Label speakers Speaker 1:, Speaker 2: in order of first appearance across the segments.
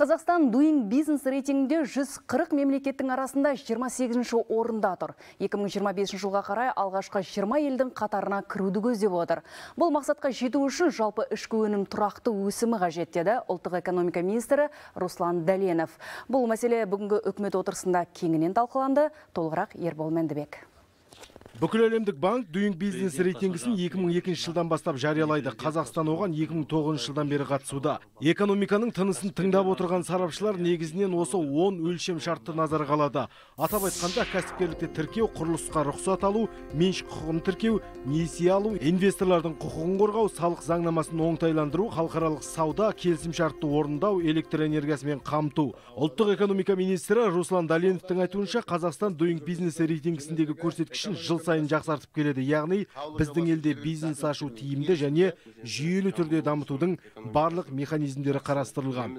Speaker 1: Қазақстан Doing Business рейтингінде 140 мемлекеттің арасында 28-ші орында тұр. 2025 жылға қарай алғашқы 20 елдің қатарына кіруді көздеп отыр. Бұл мақсатқа жету үшін жалпы ішкі өнім тұрақты өсімі қажет деді ұлттық экономика министрі Руслан Дәленов. Бұл мәселе бүгінгі үкімет отырысында кеңінен талқыланды. Толығырақ Ербол Мәндібек.
Speaker 2: Бүкіләлемдік банк Doing Business рейтингісін 2002 жылдан бастап жариялайды. Қазақстан оған 2009 жылдан бері қатысуда. Экономиканың тынысын тыңдап отырған сарапшылар негізінен осы 10 өлшем шартты назарға алады. Атап айтқанда, кәсіпкерлікте тіркеу, құрылысқа рұқсат алу, меншік құқығын тіркеу, несие алу, инвесторлардың құқығын қорғау, салық заңнамасын оңтайландыру, халықаралық сауда, келісімшартты орындау, электр энергиясымен қамту. Ұлттық экономика министрі Руслан Дәленовтың айтуынша, Қазақстан Doing Business рейтингісіндегі көрсеткішін жыл сайын жақсартып келеді. Яғни, біздің елде бизнес ашу тиімді және жүйелі түрде дамытудың барлық механизмдері қарастырылған.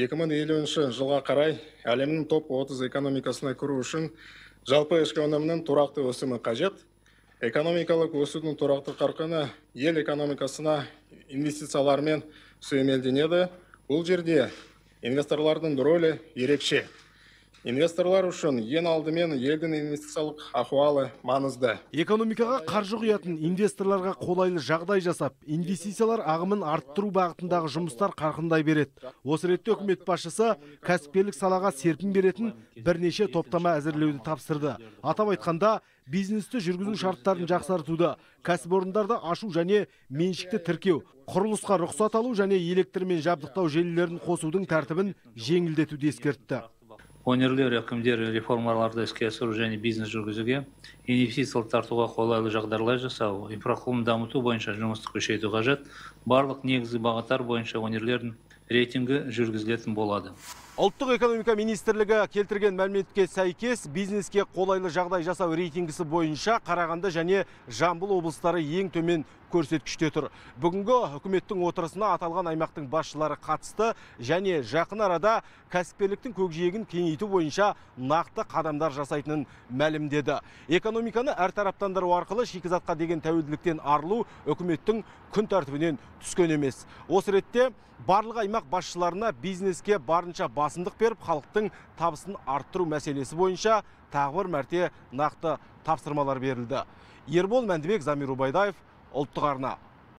Speaker 3: 2050 жылға қарай әлемнің топ 30 экономикасына кіру үшін жалпы ішкі өнімнің тұрақты өсімі қажет. Экономикалық өсудің тұрақты қарқыны ел экономикасына инвестициялармен сүйемелденеді. Бұл жерде инвесторлардың рөлі ерекше. Инвесторлар үшін ең алдымен елдің инвестициялық ахуалы маңызды.
Speaker 2: Экономикаға қаржы құятын инвесторларға қолайлы жағдай жасап, инвестициялар ағымын арттыру бағытындағы жұмыстар қарқындай береді. Осы ретте үкімет басшысы кәсіпкерлік салаға серпін беретін бірнеше топтама әзірлеуді тапсырды. Атап айтқанда, бизнесті жүргізу шарттарын жақсартуды, кәсіпорындарды ашу және меншікті тіркеу, құрылысқа рұқсат алу және электрмен жабдықтау желілерін қосудың тәртібін жеңілдетуді ескертті.
Speaker 4: Өңірлер әкімдері реформаларды іске асыру және бизнес жүргізуге, инвестициялар тартуға қолайлы жағдайлар жасау, инфрақұрылымды дамыту бойынша жұмысты күшейту қажет. Барлық негізгі бағыттар бойынша өңірлердің рейтингі жүргізілетін болады.
Speaker 2: Ұлттық экономика министрлігі келтірген мәліметке сәйкес, бизнеске қолайлы жағдай жасау рейтингісі бойынша Қарағанды және Жамбыл облыстары ең төмен көрсеткіште тұр. Бүгінгі үкіметтің отырысына аталған аймақтың басшылары қатысты және жақын арада кәсіпкерліктің көкжиегін кеңейту бойынша нақты қадамдар жасайтынын мәлімдеді. Экономиканы әртараптандыру арқылы шикізатқа деген тәуелділіктен арылу үкіметтің күн тәртібінен түскен емес. Осы ретте барлық аймақ басшыларына бизнеске барынша басымдық беріп, халықтың табысын арттыру мәселесі бойынша тағы бір мәрте нақты тапсырмалар берілді. Ербол Мәндібек, Замир Убайдаев, Ұлттық арна.